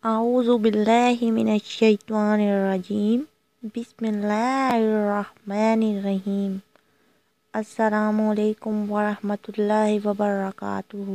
अऊज़ु बिल्लाहि मिनश्शैतानिर्रजीम बिस्मिल्लाहिर्रहमानिर्रहीम। अस्सलामु अलैकुम वरहमतुल्लाहि वबरकातुहू।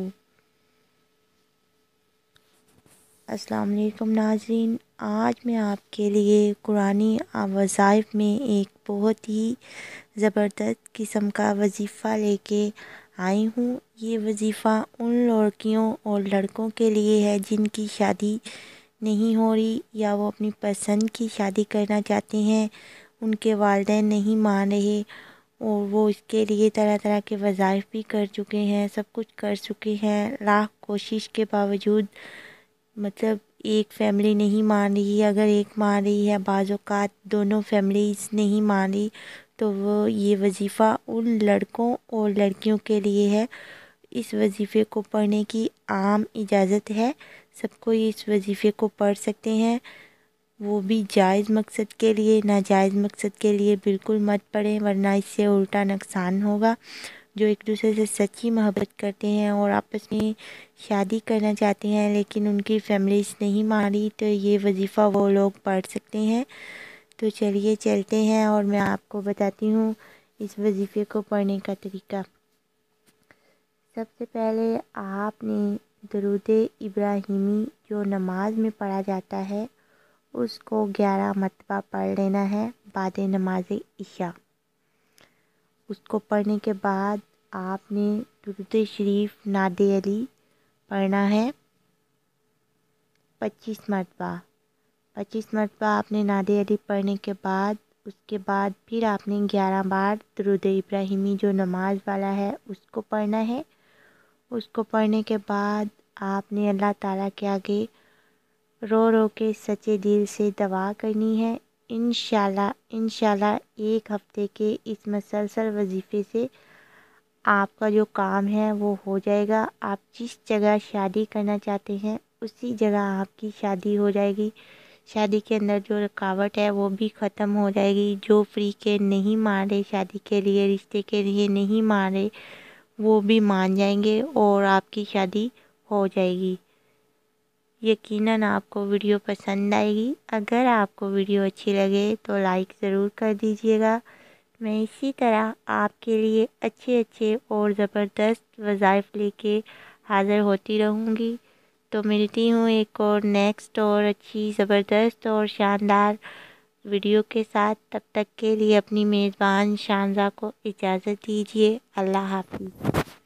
अस्सलाम वालेकुम नाज़रीन, आज मैं आपके लिए कुरानी वज़ाइफ में एक बहुत ही ज़बरदस्त किस्म का वजीफ़ा लेके आई हूँ। ये वजीफ़ा उन लड़कियों और लड़कों के लिए है जिनकी शादी नहीं हो रही या वो अपनी पसंद की शादी करना चाहते हैं, उनके वालिदैन नहीं मान रहे और वो इसके लिए तरह तरह के वज़ाइफ भी कर चुके हैं, सब कुछ कर चुके हैं। लाख कोशिश के बावजूद मतलब एक फैमिली नहीं मान रही है। अगर एक मान रही है, बाज़ औक़ात दोनों फैमिलीज़ नहीं मान रही, तो वो ये वजीफ़ा उन लड़कों और लड़कियों के लिए है। इस वजीफ़े को पढ़ने की आम इजाज़त है, सबको इस वजीफ़े को पढ़ सकते हैं, वो भी जायज़ मकसद के लिए। नाजायज़ मकसद के लिए बिल्कुल मत पढ़ें, वरना इससे उल्टा नुकसान होगा। जो एक दूसरे से सच्ची मोहब्बत करते हैं और आपस में शादी करना चाहते हैं लेकिन उनकी फैमिलीज़ नहीं मान रही, तो ये वजीफ़ा वो लोग पढ़ सकते हैं। तो चलिए चलते हैं और मैं आपको बताती हूँ इस वजीफ़े को पढ़ने का तरीका। सबसे पहले आपने दरूद इब्राहिमी जो नमाज में पढ़ा जाता है उसको 11 मरतबा पढ़ लेना है बाद नमाज इशा। उसको पढ़ने के बाद आपने दुरूद शरीफ नादे अली पढ़ना है 25 मरतबा। 25 मरतबा आपने नादे अली पढ़ने के बाद उसके बाद फिर आपने 11 बार दुरूद इब्राहिमी जो नमाज वाला है उसको पढ़ना है। उसको पढ़ने के बाद आपने अल्लाह ताला के आगे रो रो के सच्चे दिल से दुआ करनी है। इंशाल्लाह एक हफ़्ते के इस मसलसल वजीफ़े से आपका जो काम है वो हो जाएगा। आप जिस जगह शादी करना चाहते हैं उसी जगह आपकी शादी हो जाएगी। शादी के अंदर जो रुकावट है वो भी ख़त्म हो जाएगी। जो फ्री के नहीं मान रहे, शादी के लिए रिश्ते के लिए नहीं मान रहे, वो भी मान जाएंगे और आपकी शादी हो जाएगी। यकीनन आपको वीडियो पसंद आएगी। अगर आपको वीडियो अच्छी लगे तो लाइक ज़रूर कर दीजिएगा। मैं इसी तरह आपके लिए अच्छे और ज़बरदस्त वज़ाइफ लेके हाज़िर होती रहूँगी। तो मिलती हूँ एक और नेक्स्ट और अच्छी ज़बरदस्त और शानदार वीडियो के साथ। तब तक के लिए अपनी मेज़बान शानज़ा को इजाज़त दीजिए। अल्लाह हाफ़िज़।